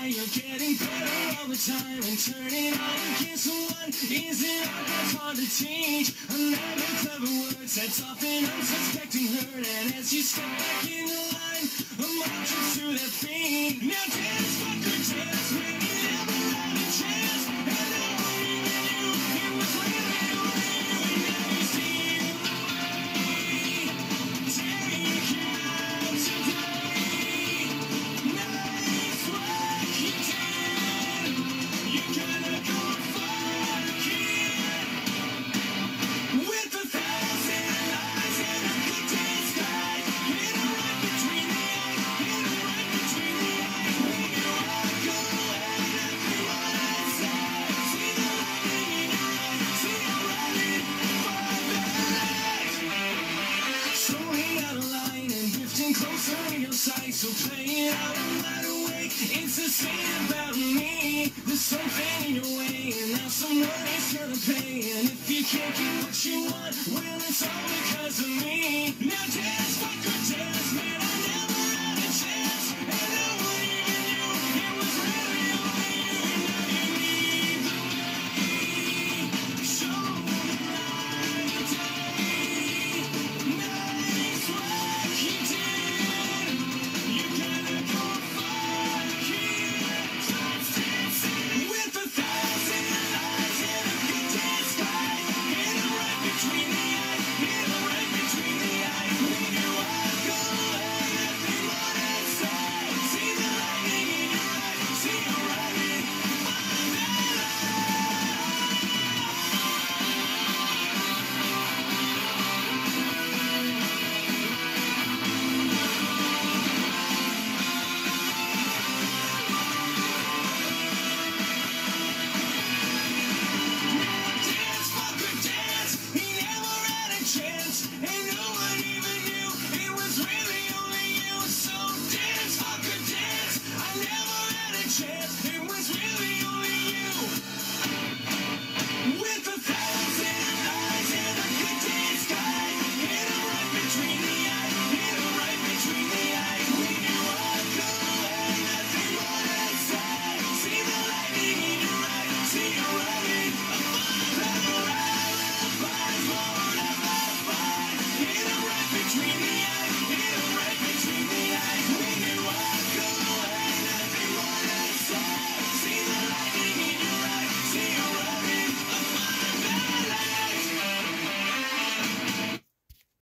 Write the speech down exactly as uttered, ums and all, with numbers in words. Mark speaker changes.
Speaker 1: high, you're getting better all the time, and turning on against someone isn't art that's hard to teach. Another clever word sets off an unsuspecting hurt, and as you step back in the line, a marching through that beat. Now dance, fucker, dance, when you never had a chance, and now when you knew it was really real, and now you see the way. Take you out today. Nice work you did. You gotta go for the kid. With a thousand eyes and a good day sky, hit her right between the eyes, hit her right between the eyes. When you walk away, everyone outside, see the lightning in your eyes, see her running for their lives. Slowly out of line and drifting closer in your sight, so play it out and right away. It's the same about me. There's something in your way, and now someone is gonna pay. And if you can't get what you want, well, it's all because of me. Now dance, fucker, dance, man, I know.